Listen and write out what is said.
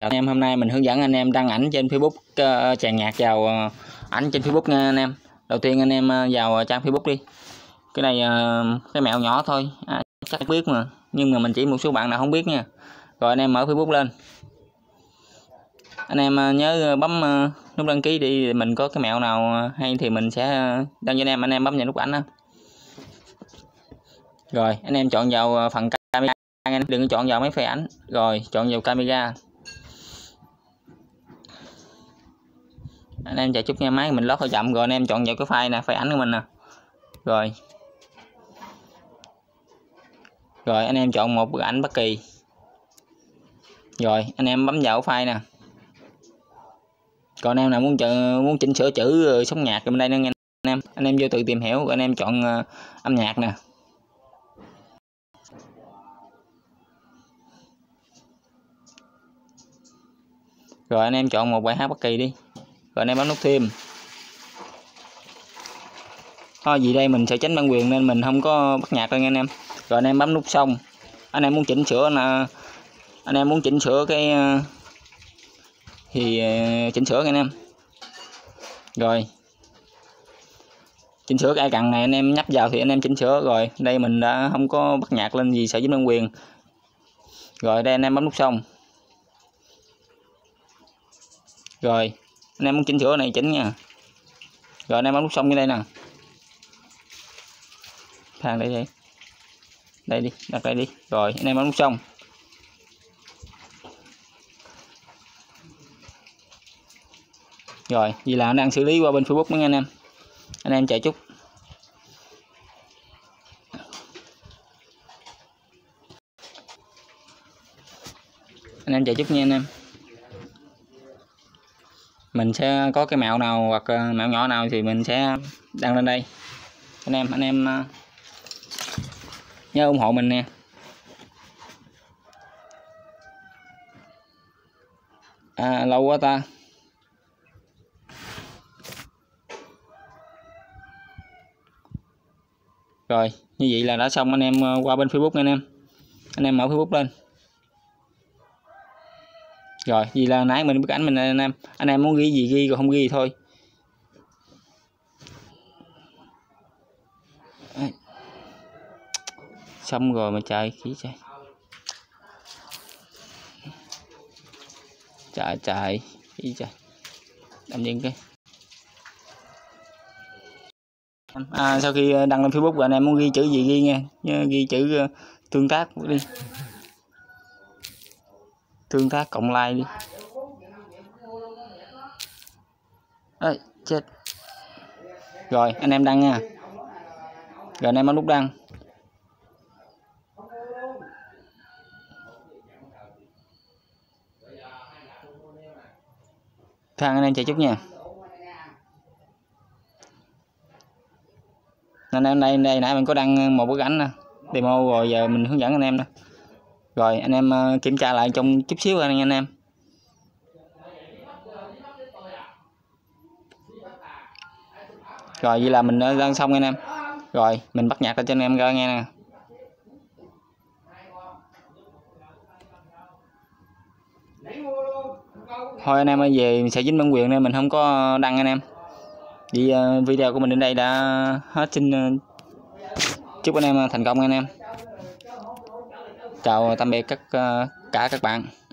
Anh em, hôm nay mình hướng dẫn anh em đăng ảnh trên Facebook, chèn nhạc vào ảnh trên Facebook nha anh em. Đầu tiên anh em vào trang Facebook đi. Cái này cái mẹo nhỏ thôi, chắc biết mà, nhưng mà mình chỉ một số bạn nào không biết nha. Rồi anh em mở Facebook lên, anh em nhớ bấm nút đăng ký đi. Mình có cái mẹo nào hay thì mình sẽ đăng cho anh em bấm vào nút ảnh đó. Rồi anh em chọn vào phần camera, đừng có chọn vào mấy file ảnh. Rồi chọn vào camera. Anh em chạy chút nha, máy mình lót hơi chậm. Rồi anh em chọn vào cái file nè, file ảnh của mình nè. Rồi anh em chọn một bức ảnh bất kỳ. Rồi anh em bấm vào file nè. Còn anh em nào muốn chỉnh sửa chữ sống nhạc bên đây nữa nha anh em vô tự tìm hiểu. Rồi anh em chọn âm nhạc nè. Rồi anh em chọn một bài hát bất kỳ đi. Rồi anh em bấm nút thêm. Thôi vì đây mình sẽ tránh bản quyền nên mình không có bắt nhạc đâu nha anh em. Rồi anh em bấm nút xong. Anh em muốn chỉnh sửa là anh em muốn chỉnh sửa cái thì chỉnh sửa nha anh em. Rồi chỉnh sửa cái icon này anh em nhấp vào thì anh em chỉnh sửa. Rồi đây mình đã không có bắt nhạc lên vì sợ dính bản quyền. Rồi đây anh em bấm nút xong. Rồi anh em muốn chỉnh sửa này chỉnh nha. Rồi anh em bấm nút xong như đây nè. Thang đây đi. Đây đi, đặt đây đi. Rồi anh em bấm nút xong. Rồi vì là đang xử lý qua bên Facebook nữa nha anh em. Anh em chạy chút. Anh em chạy chút nha anh em. Mình sẽ có cái mẹo nào hoặc mẹo nhỏ nào thì mình sẽ đăng lên đây. Anh em nhớ ủng hộ mình nè. Lâu quá ta. Rồi như vậy là đã xong anh em. Qua bên Facebook nha anh em mở Facebook lên. Rồi vì là nãy mình bức ảnh mình anh em muốn ghi gì ghi, rồi không ghi thì thôi. Xong rồi mà chạy khí chạy khí chạy làm những cái sau khi đăng lên Facebook rồi anh em muốn ghi chữ gì ghi nha, nhớ ghi chữ tương tác đi, tương tác cộng like đi. Ê, chết. Rồi anh em đăng nha. Rồi anh em bấm nút đăng. Thang anh em chạy chút nha. Anh em đây nãy mình có đăng một bức ảnh nè, demo rồi giờ mình hướng dẫn anh em nè. Rồi anh em kiểm tra lại trong chút xíu anh em. Rồi vậy là mình đã đăng xong anh em. Rồi mình bắt nhạc lên cho anh em coi nghe nè. Thôi anh em ơi, về sẽ dính bản quyền nên mình không có đăng anh em. Vì video của mình đến đây đã hết. Xin chúc anh em thành công anh em. Chào tạm biệt cả các bạn.